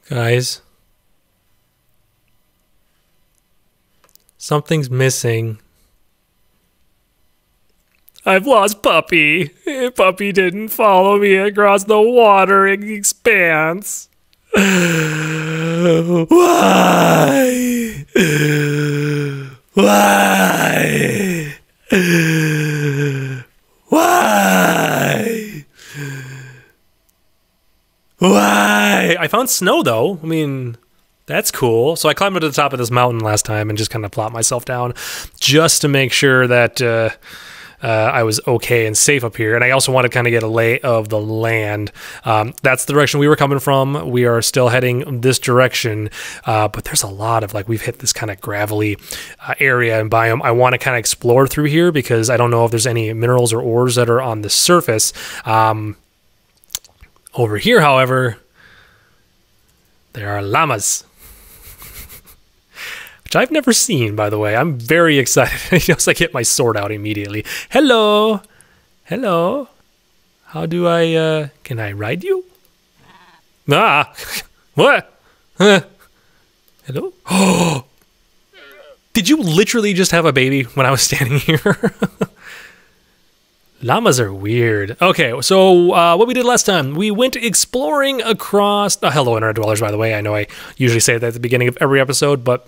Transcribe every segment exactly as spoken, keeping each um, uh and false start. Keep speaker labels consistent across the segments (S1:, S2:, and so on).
S1: Guys. Something's missing. I've lost Puppy. Puppy didn't follow me across the watering expanse. Why? Why? Why? Why? I found snow though. I mean, that's cool. So I climbed up to the top of this mountain last time and just kind of plopped myself down just to make sure that uh, uh, I was okay and safe up here. And I also want to kind of get a lay of the land. Um, that's the direction we were coming from. We are still heading this direction, uh, but there's a lot of, like, we've hit this kind of gravelly uh, area and biome. I want to kind of explore through here because I don't know if there's any minerals or ores that are on the surface. Um, over here, however, there are llamas. Which I've never seen, by the way. I'm very excited. Just like hit my sword out immediately. Hello. Hello. How do I, uh, can I ride you? Ah. What? Huh. Hello? Oh. Did you literally just have a baby when I was standing here? Llamas are weird. Okay, so uh, what we did last time, we went exploring across... Uh, hello, Internet Dwellers, by the way. I know I usually say that at the beginning of every episode, but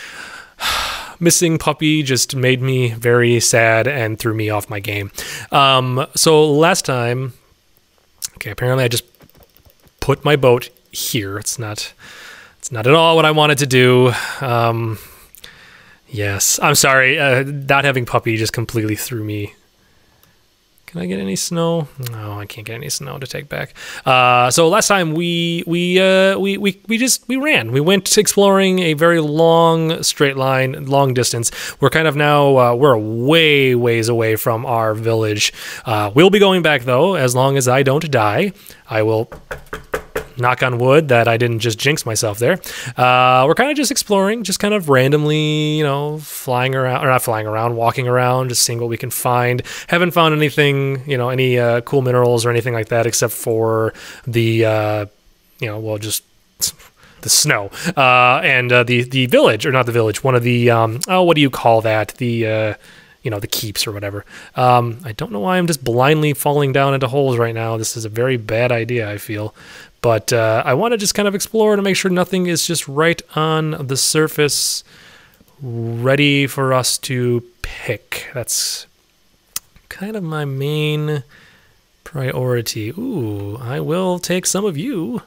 S1: missing Puppy just made me very sad and threw me off my game. Um, so last time... Okay, apparently I just put my boat here. It's not, it's not at all what I wanted to do. Um, yes, I'm sorry. Uh, not having Puppy just completely threw me... Can I get any snow? No, I can't get any snow to take back. Uh, so last time we we uh, we we we just we ran. We went exploring a very long straight line, long distance. We're kind of now uh, we're way ways away from our village. Uh, we'll be going back though, as long as I don't die. I will. Knock on wood that I didn't just jinx myself there. Uh, we're kind of just exploring, just kind of randomly, you know, flying around, or not flying around, walking around, just seeing what we can find. Haven't found anything, you know, any uh, cool minerals or anything like that, except for the, uh, you know, well, just the snow. Uh, and uh, the, the village, or not the village, one of the, um, oh, what do you call that? The, uh, you know, the keeps or whatever. Um, I don't know why I'm just blindly falling down into holes right now. This is a very bad idea, I feel. But uh, I want to just kind of explore to make sure nothing is just right on the surface, ready for us to pick. That's kind of my main priority. Ooh, I will take some of you.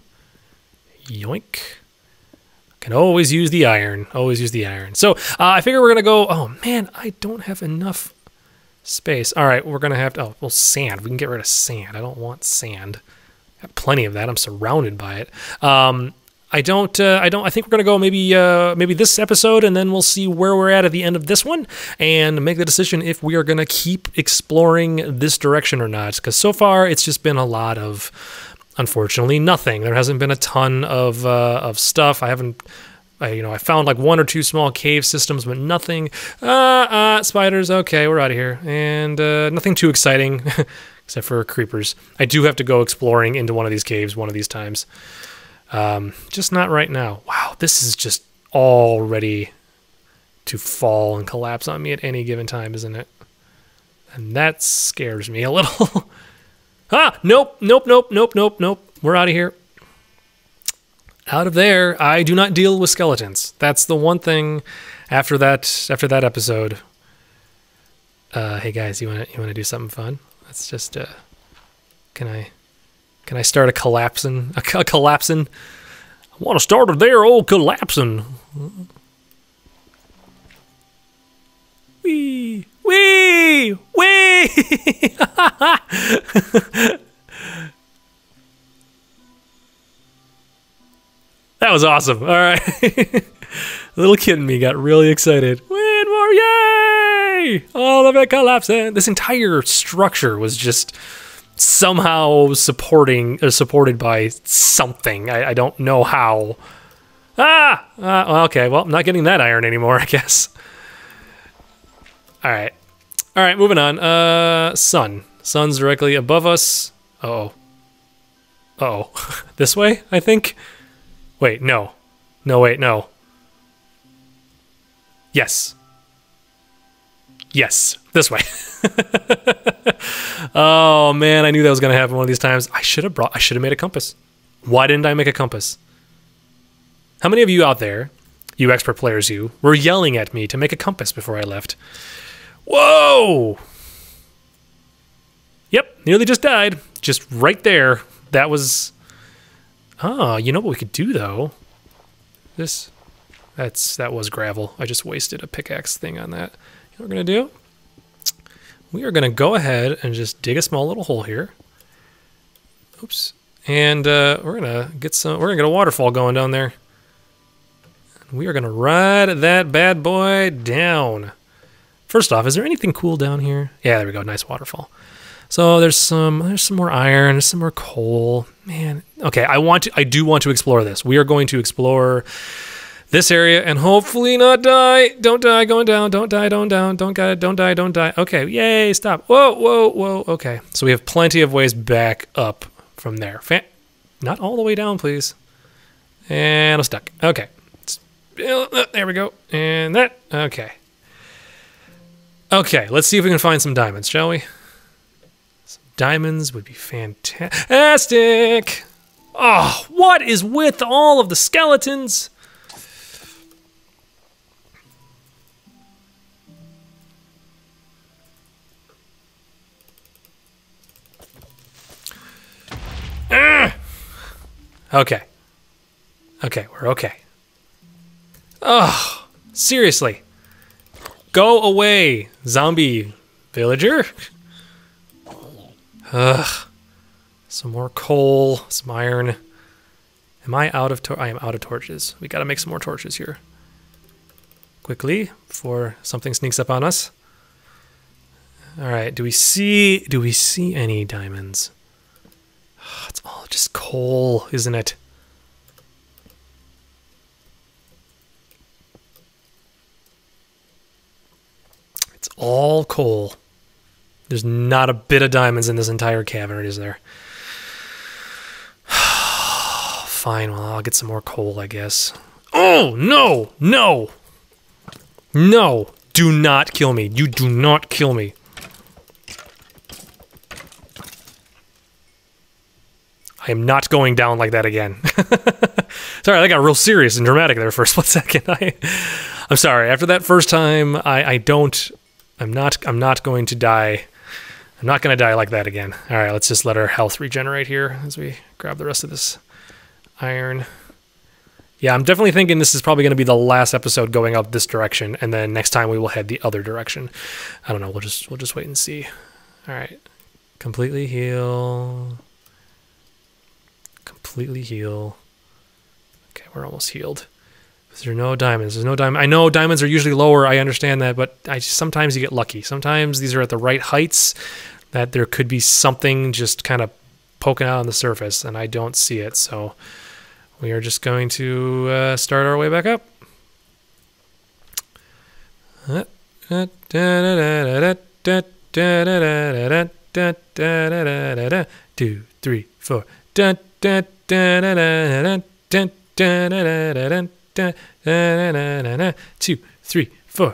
S1: Yoink. Can always use the iron. Always use the iron. So uh, I figure we're going to go... Oh, man, I don't have enough space. All right, we're going to have to... Oh, well, sand. We can get rid of sand. I don't want sand. Got plenty of that. I'm surrounded by it. Um, I don't. Uh, I don't. I think we're gonna go maybe uh, maybe this episode, and then we'll see where we're at at the end of this one, and make the decision if we are gonna keep exploring this direction or not. Because so far it's just been a lot of, unfortunately, nothing. There hasn't been a ton of uh, of stuff. I haven't. I, you know, I found like one or two small cave systems, but nothing. Uh, uh, spiders. Okay, we're out of here, and uh, nothing too exciting. Except for creepers. I do have to go exploring into one of these caves one of these times. Um, just not right now. Wow, this is just all ready to fall and collapse on me at any given time, isn't it? And that scares me a little. Ah, nope, nope, nope, nope, nope, nope. We're out of here. Out of there. I do not deal with skeletons. That's the one thing after that after that episode. Uh, hey guys, you wanna you wanna do something fun? Let's just, uh, can I, can I start a collapsing, a, a collapsing? I want to start it there, old collapsing. Wee, wee, wee. That was awesome. All right. The little kid in me got really excited. Win more, yay! All of it collapsing. This entire structure was just somehow supporting, uh, supported by something. I, I don't know how. Ah! Uh, okay, well, I'm not getting that iron anymore, I guess. All right. All right, moving on. Uh, sun. Sun's directly above us. Uh-oh. Uh-oh. This way, I think? Wait, no. No, wait, no. Yes. Yes. This way. Oh, man, I knew that was going to happen one of these times. I should have brought, I should have made a compass. Why didn't I make a compass? How many of you out there, you expert players, you, were yelling at me to make a compass before I left? Whoa! Yep, nearly just died. Just right there. That was... Ah, you know what we could do, though? This... That's That was gravel. I just wasted a pickaxe thing on that. You know what we're going to do? We are going to go ahead and just dig a small little hole here. Oops. And uh, we're going to get some... We're going to get a waterfall going down there. We are going to ride that bad boy down. First off, is there anything cool down here? Yeah, there we go. Nice waterfall. So there's some there's some more iron, there's some more coal. Man, okay, I want to I do want to explore this. We are going to explore this area and hopefully not die. Don't die, going down. Don't die, don't down. Don't die, don't die, don't die. Okay, yay, stop. Whoa, whoa, whoa. Okay. So we have plenty of ways back up from there. Fan not all the way down, please. And I'm stuck. Okay. There we go. And that. Okay. Okay, let's see if we can find some diamonds, shall we? Some diamonds would be fantastic. Oh, what is with all of the skeletons? Ah! Okay. Okay, we're okay. Oh, seriously. Go away, zombie villager. Ugh. Some more coal, some iron. Am I out of tor- I am out of torches. We gotta make some more torches here. Quickly, before something sneaks up on us. Alright, do we see do we see any diamonds? Oh, it's all just coal, isn't it? It's all coal. There's not a bit of diamonds in this entire cavern, is there? Fine, well, I'll get some more coal, I guess. Oh, no! No! No! Do not kill me. You do not kill me. I am not going down like that again. Sorry, that got real serious and dramatic there for a split second. I, I'm sorry. After that first time, I, I don't... I'm not, I'm not going to die. I'm not going to die like that again. All right, let's just let our health regenerate here as we grab the rest of this iron. Yeah, I'm definitely thinking this is probably going to be the last episode going up this direction, and then next time we will head the other direction. I don't know. We'll just we'll just wait and see. All right, completely heal. Completely heal. Okay, we're almost healed. Is there no diamonds? There's no diamond. I know diamonds are usually lower. I understand that, but I sometimes you get lucky. Sometimes these are at the right heights that there could be something just kind of poking out on the surface, and I don't see it. So we are just going to uh, start our way back up. Two, three, four. Two, three, four.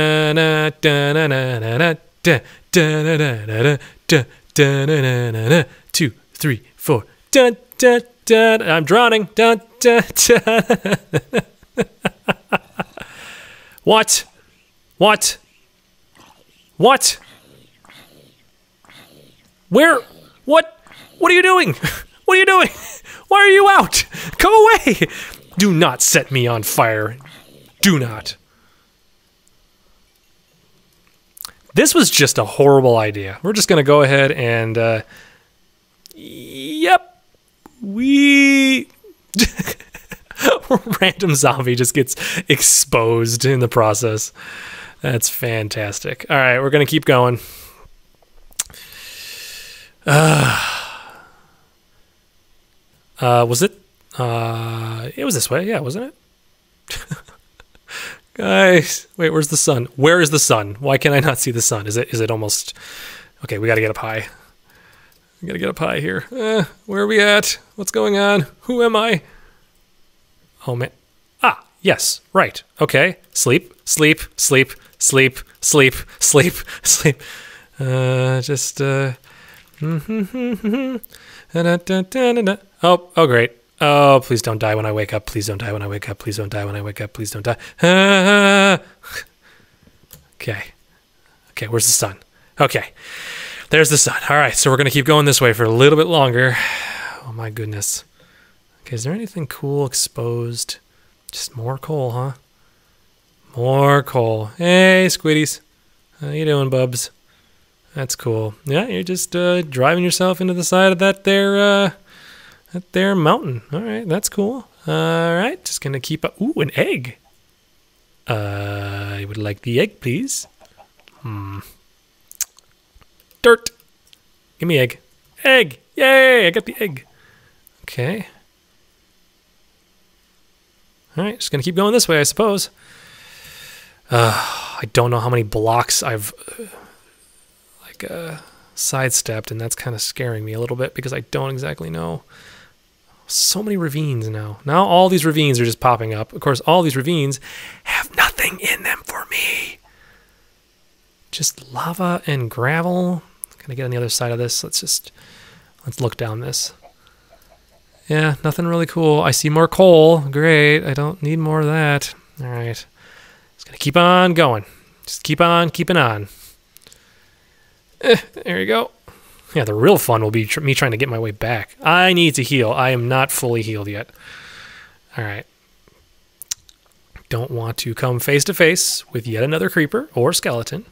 S1: Two, three, four. I'm drowning. What? What? What? Where? What? What are you doing? What are you doing? Why are you out? Go away! Do not set me on fire. Do not. This was just a horrible idea. We're just going to go ahead and... Uh, yep. We... Random zombie just gets exposed in the process. That's fantastic. All right, we're going to keep going. Uh, uh, was it? Uh, it was this way, yeah, wasn't it? Guys, wait, where's the sun? Where is the sun? Why can I not see the sun? Is it? Is it almost? Okay, we got to get up high. We got to get up high here. Uh, where are we at? What's going on? Who am I? Oh, man. Ah, yes, right. Okay. Sleep, sleep, sleep, sleep, sleep, sleep, sleep. Uh, just, uh... oh, oh, great. Oh, please don't die when I wake up. Please don't die when I wake up. Please don't die when I wake up. Please don't die. Okay. Okay, where's the sun? Okay. There's the sun. All right, so we're going to keep going this way for a little bit longer. Oh, my goodness. Okay, is there anything cool exposed? Just more coal, huh? More coal. Hey, squiddies. How you doing, bubs? That's cool. Yeah, you're just uh, driving yourself into the side of that there, uh, that there mountain. All right, that's cool. All right, just gonna keep up. Ooh, an egg. Uh, I would like the egg, please. Hmm. Dirt. Give me egg. Egg. Yay! I got the egg. Okay. All right, just gonna keep going this way, I suppose. Uh, I don't know how many blocks I've. Uh, Uh, sidestepped, and that's kind of scaring me a little bit because I don't exactly know. So many ravines now. Now all these ravines are just popping up. Of course, all these ravines have nothing in them for me. Just lava and gravel. Gonna get on the other side of this. Let's just let's look down this. Yeah, nothing really cool. I see more coal. Great. I don't need more of that. All right. Just gonna keep on going. Just keep on keeping on. Eh, there you go. Yeah, the real fun will be tr me trying to get my way back. I need to heal. I am not fully healed yet. All right. Don't want to come face to face with yet another creeper or skeleton.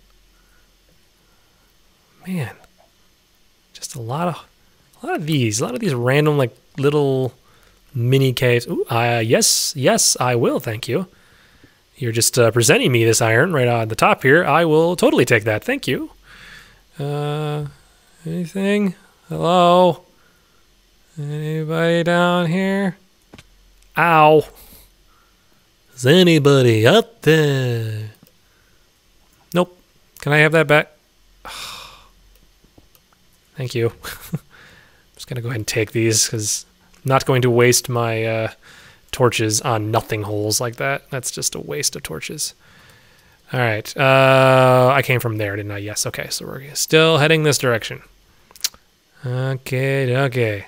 S1: Man, just a lot of, a lot of these, a lot of these random like little mini caves. Ooh, uh, yes, yes, I will. Thank you. You're just uh, presenting me this iron right on the top here. I will totally take that. Thank you. Uh, anything? Hello? Anybody down here? Ow. Is anybody up there? Nope. Can I have that back? Thank you. I'm just going to go ahead and take these because I'm not going to waste my uh, torches on nothing holes like that. That's just a waste of torches. All right, uh, I came from there, didn't I? Yes, okay, so we're still heading this direction. Okay, okay.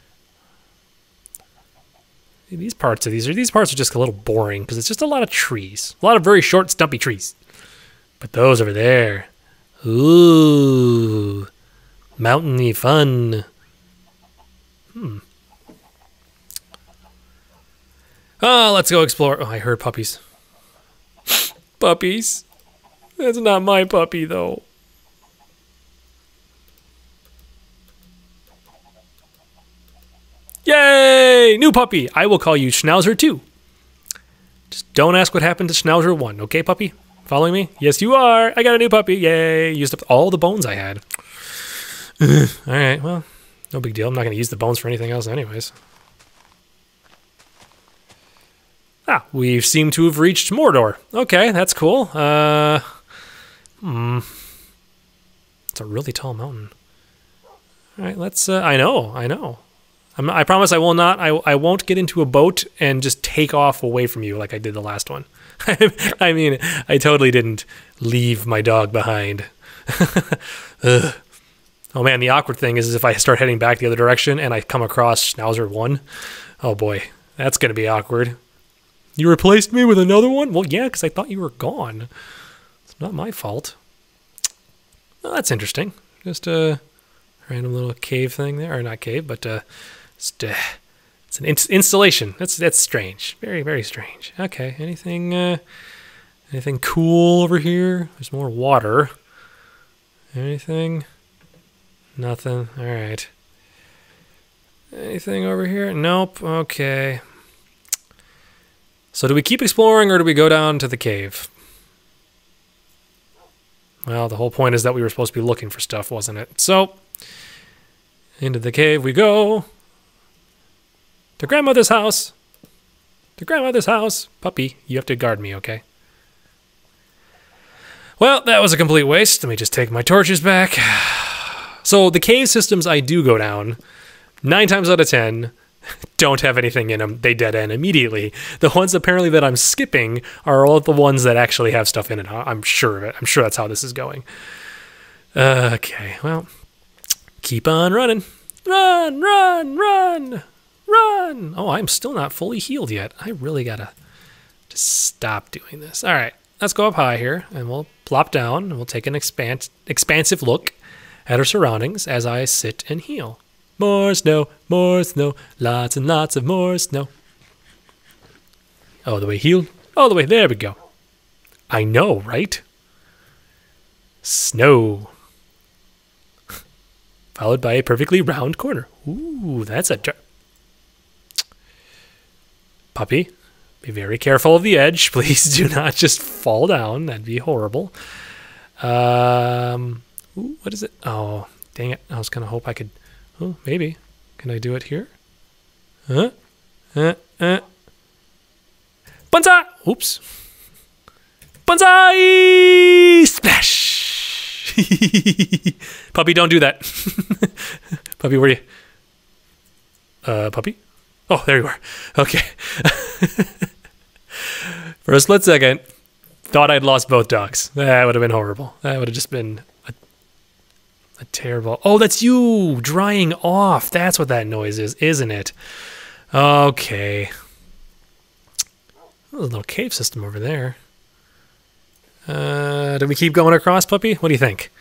S1: These parts of these are these parts are just a little boring because it's just a lot of trees, a lot of very short, stumpy trees. But those over there, ooh, mountainy fun. Hmm. Oh, let's go explore. Oh, I heard puppies. Puppies. That's not my puppy, though. Yay! New puppy! I will call you Snowzer two. Just don't ask what happened to Snowzer one, okay, puppy? Following me? Yes, you are! I got a new puppy! Yay! Used up all the bones I had. Alright, well, no big deal. I'm not going to use the bones for anything else anyways. Ah, we seem to have reached Mordor. Okay, that's cool. Uh, hmm. It's a really tall mountain. All right, let's. Uh, I know, I know. I'm, I promise I will not. I I won't get into a boat and just take off away from you like I did the last one. I mean, I totally didn't leave my dog behind. Ugh. Oh man, the awkward thing is, is if I start heading back the other direction and I come across Snowzer one. Oh boy, that's gonna be awkward. You replaced me with another one? Well, yeah, because I thought you were gone. It's not my fault. Well, that's interesting. Just a random little cave thing there. Or not cave, but uh, just, uh, it's an ins installation. That's that's strange. Very, very strange. Okay, anything, uh, anything cool over here? There's more water. Anything? Nothing. All right. Anything over here? Nope. Okay. So do we keep exploring or do we go down to the cave? Well, the whole point is that we were supposed to be looking for stuff, wasn't it? So, into the cave we go. To grandmother's house. To grandmother's house. Puppy, you have to guard me, okay? Well, that was a complete waste. Let me just take my torches back. So the cave systems I do go down, nine times out of ten, don't have anything in them. They dead end immediately. The ones apparently that I'm skipping are all the ones that actually have stuff in it. I'm sure of it. I'm sure that's how this is going. Uh, okay, well, keep on running. Run, run, run, run. Oh, I'm still not fully healed yet. I really gotta just stop doing this. All right, let's go up high here, and we'll plop down, and we'll take an expans expansive look at our surroundings as I sit and heal. More snow, more snow, lots and lots of more snow. All the way healed, all the way, there we go. I know, right? Snow. Followed by a perfectly round corner. Ooh, that's a... Puppy, be very careful of the edge. Please do not just fall down. That'd be horrible. Um, ooh, what is it? Oh, dang it. I was going to hope I could... Oh, maybe. Can I do it here? Huh? Uh, uh. Banzai! Oops. Banzai! Splash! Puppy, don't do that. Puppy, where are you? Uh, puppy? Oh, there you are. Okay. For a split second, thought I'd lost both dogs. That would have been horrible. That would have just been a, a terrible... Oh, that's you drying off. That's what that noise is, isn't it? Okay. There's a little cave system over there. Uh, do we keep going across, Puppy? What do you think?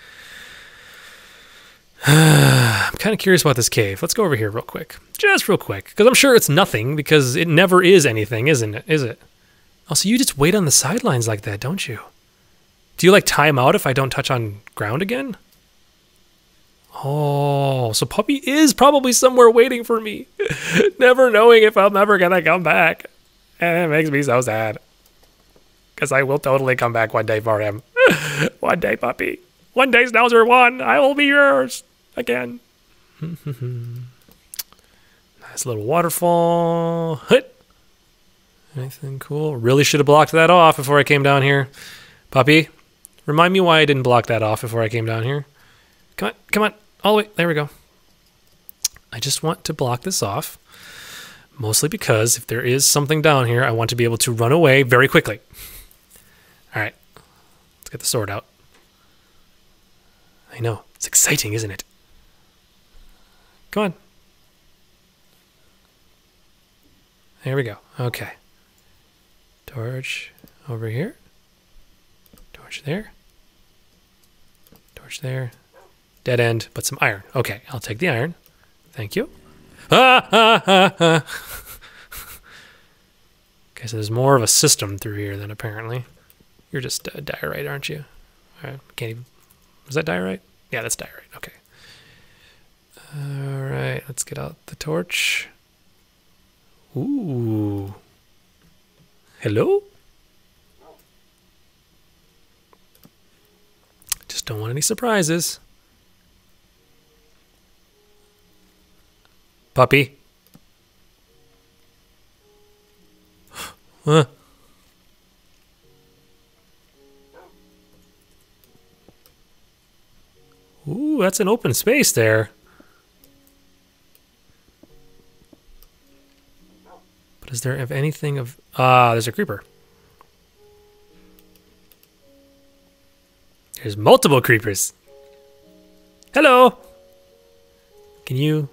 S1: I'm kind of curious about this cave. Let's go over here real quick. Just real quick. Because I'm sure it's nothing, because it never is anything, isn't it? Is it? Oh, so you just wait on the sidelines like that, don't you? Do you, like, time out if I don't touch on ground again? Oh, so Puppy is probably somewhere waiting for me. Never knowing if I'm ever going to come back. And it makes me so sad. Because I will totally come back one day for him. One day, Puppy. One day, Snowzer one. I will be yours again. Nice little waterfall. Hit. Anything cool? Really should have blocked that off before I came down here. Puppy, remind me why I didn't block that off before I came down here. Come on, come on. All the way. There we go. I just want to block this off. Mostly because if there is something down here, I want to be able to run away very quickly. All right, let's get the sword out. I know, it's exciting, isn't it? Come on. There we go, okay. Torch over here. Torch there. Torch there. Dead end, but some iron. Okay, I'll take the iron. Thank you. Ah, ah, ah, ah. Okay, so there's more of a system through here than apparently. You're just uh, diorite, aren't you? All right, can't even... Was that diorite? Yeah, that's diorite. Okay. All right, let's get out the torch. Ooh. Hello? Just don't want any surprises. Puppy. Huh. Ooh, that's an open space there. But is there of anything of... Ah, there's a creeper. There's multiple creepers. Hello. Can you...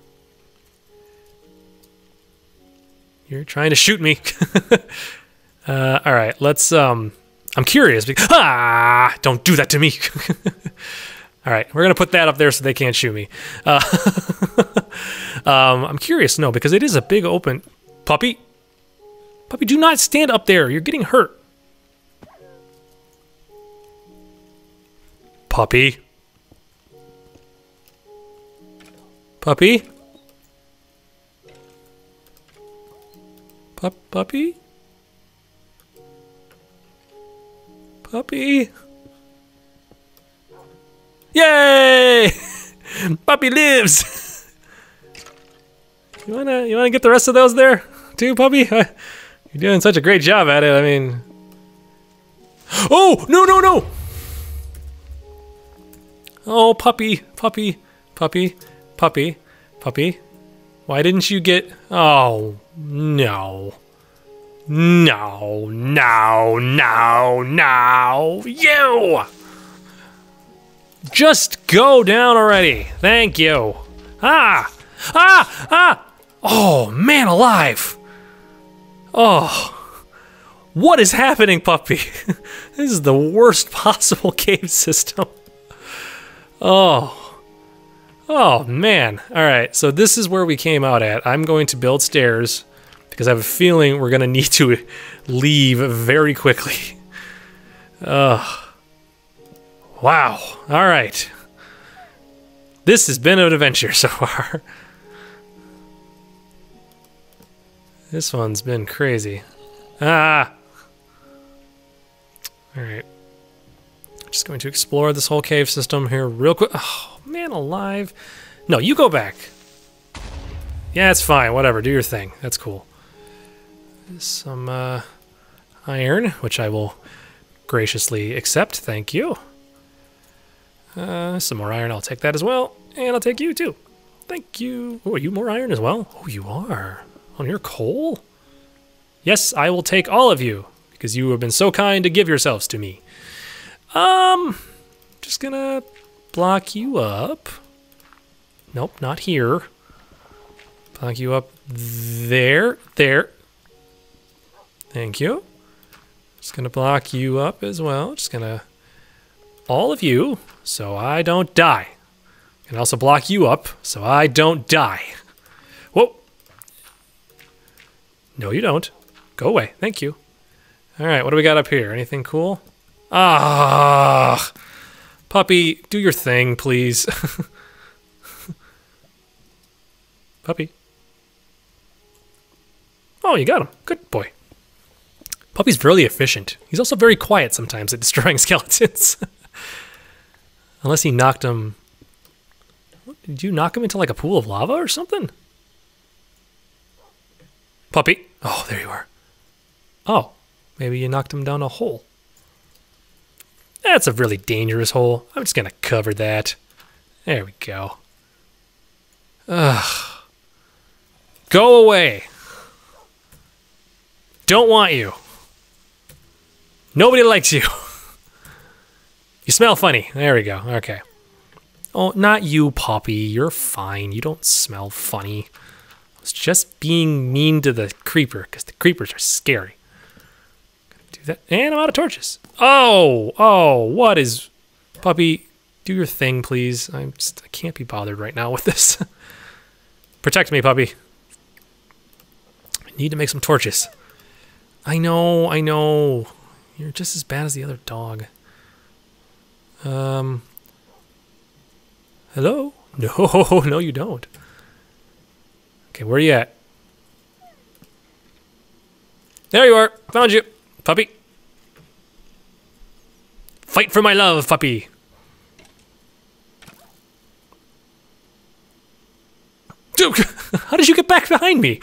S1: You're trying to shoot me. uh, all right, let's... Um, I'm curious. Because, ah! Don't do that to me. All right, we're going to put that up there so they can't shoot me. Uh, um, I'm curious, no, because it is a big open... Puppy? Puppy, do not stand up there. You're getting hurt. Puppy? Puppy? Pup puppy? Puppy? Yay! Puppy lives! You wanna you wanna get the rest of those there too, Puppy? You're doing such a great job at it, I mean... Oh! No, no, no! Oh, Puppy, Puppy, Puppy, Puppy, Puppy. Why didn't you get... Oh, no. No, no, no, no. You! Just go down already. Thank you. Ah! Ah! Ah! Oh, man alive! Oh. What is happening, puppy? This is the worst possible cave system. Oh. Oh, man. Alright, so this is where we came out at. I'm going to build stairs because I have a feeling we're going to need to leave very quickly. Ugh. Wow. Alright. This has been an adventure so far. This one's been crazy. Ah! Alright. Just going to explore this whole cave system here real quick. Oh, man alive. No, you go back. Yeah, it's fine. Whatever. Do your thing. That's cool. Some uh, iron, which I will graciously accept. Thank you. Uh, some more iron. I'll take that as well. And I'll take you too. Thank you. Oh, are you more iron as well? Oh, you are. Oh, you're coal? Yes, I will take all of you because you have been so kind to give yourselves to me. Um, just gonna block you up. Nope, not here. Block you up there, there. Thank you. Just gonna block you up as well. Just gonna, all of you, so I don't die. And also block you up so I don't die. Whoa. No, you don't. Go away. Thank you. All right, what do we got up here? Anything cool? Ah, puppy, do your thing, please. Puppy. Oh, you got him. Good boy. Puppy's really efficient. He's also very quiet sometimes at destroying skeletons. Unless he knocked him... What, did you knock him into like a pool of lava or something? Puppy. Oh, there you are. Oh, maybe you knocked him down a hole. That's a really dangerous hole. I'm just gonna cover that. There we go. Ugh. Go away. Don't want you. Nobody likes you. You smell funny. There we go. Okay. Oh, not you, Poppy. You're fine. You don't smell funny. I was just being mean to the creeper because the creepers are scary. Do that. And I'm out of torches. Oh, oh, what is... Puppy, do your thing, please. I'm just, I can't be bothered right now with this. Protect me, puppy. I need to make some torches. I know, I know. You're just as bad as the other dog. Um... Hello? No, no you don't. Okay, where are you at? There you are. Found you. Puppy. Fight for my love, puppy. Dude, how did you get back behind me?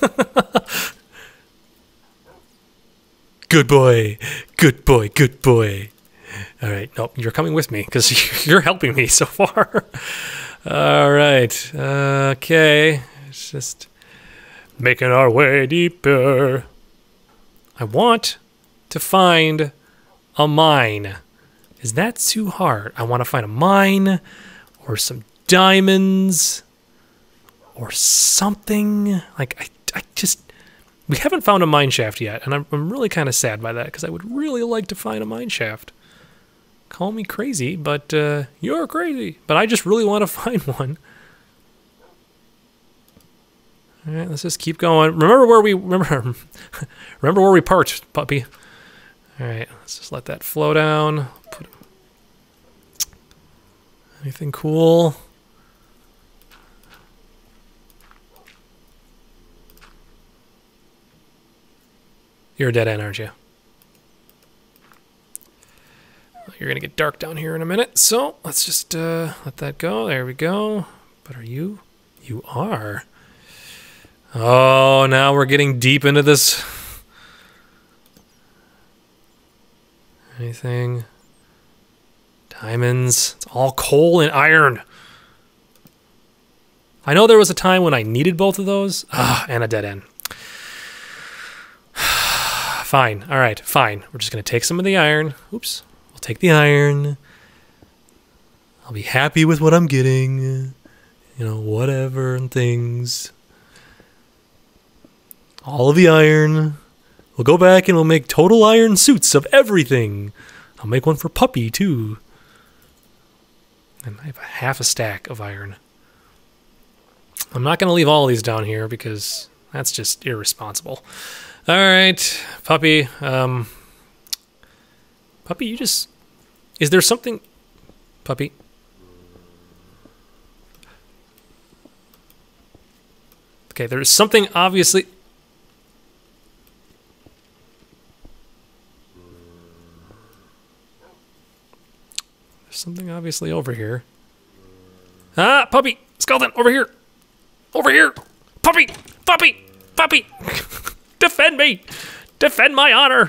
S1: Good boy. Good boy. Good boy. All right. Nope, you're coming with me because you're helping me so far. All right. Uh, okay. It's just making our way deeper. I want to find a mine. Is that too hard? I want to find a mine or some diamonds or something. Like, I, I just... We haven't found a mine shaft yet, and I'm, I'm really kind of sad by that because I would really like to find a mine shaft. Call me crazy, but uh, you're crazy. But I just really want to find one. All right, let's just keep going. Remember where we remember. Remember where we parked, puppy. All right, let's just let that flow down. Put anything cool? You're a dead end, aren't you? You're gonna get dark down here in a minute, so let's just uh, let that go. There we go. But are you? You are. Oh, now we're getting deep into this. Anything? Diamonds. It's all coal and iron. I know there was a time when I needed both of those. Ah, and a dead end. Fine. All right, fine. We're just going to take some of the iron. Oops. We'll take the iron. I'll be happy with what I'm getting. You know, whatever and things. All of the iron. We'll go back and we'll make total iron suits of everything. I'll make one for Puppy, too. And I have a half a stack of iron. I'm not going to leave all of these down here because that's just irresponsible. All right, Puppy. Um, Puppy, you just... Is there something... Puppy? Okay, there's something obviously... There's something obviously over here. Ah, Puppy! Skeleton, over here! Over here! Puppy! Puppy! Puppy! Defend me! Defend my honor!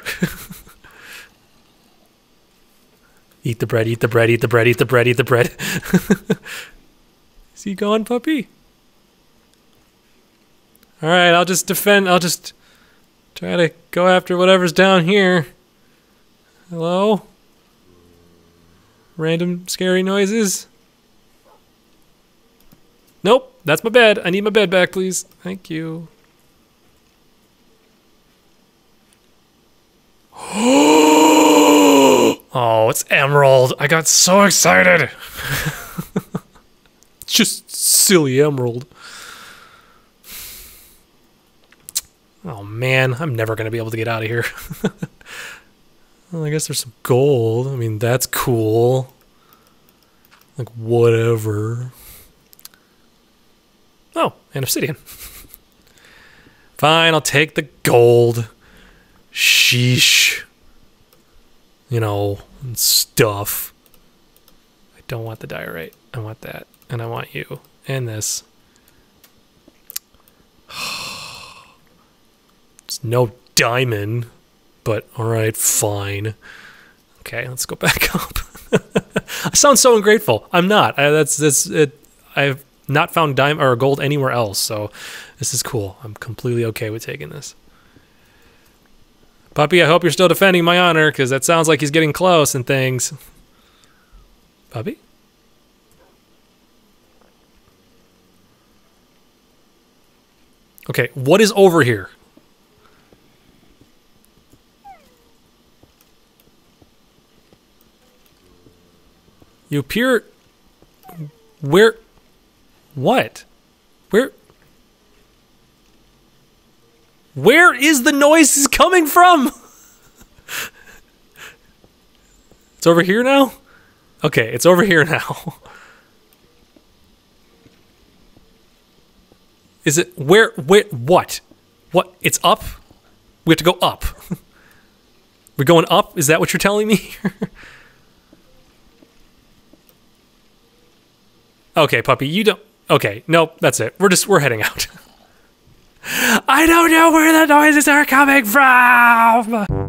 S1: Eat the bread, eat the bread, eat the bread, eat the bread, eat the bread. Is he gone, Puppy? Alright, I'll just defend, I'll just try to go after whatever's down here. Hello? Random scary noises? Nope, that's my bed. I need my bed back, please. Thank you. Oh, it's emerald. I got so excited. Just silly emerald. Oh man, I'm never going to be able to get out of here. Well, I guess there's some gold. I mean, that's cool. Like, whatever. Oh, and obsidian. Fine, I'll take the gold. Sheesh. You know, and stuff. I don't want the diorite. I want that. And I want you. And this. It's no diamond. But, alright, fine. Okay, let's go back up. I sound so ungrateful. I'm not. I, that's, that's it. I've not found diamond or gold anywhere else, so this is cool. I'm completely okay with taking this. Puppy, I hope you're still defending my honor, because that sounds like he's getting close and things. Puppy? Okay, what is over here? You appear... Where... What? Where... Where is the noise coming from? It's over here now? Okay, it's over here now. Is it... Where... Where... What? What? It's up? We have to go up. We're going up? Is that what you're telling me? Okay, Puppy, you don't... Okay, nope, that's it. We're just... We're heading out. I don't know where the noises are coming from!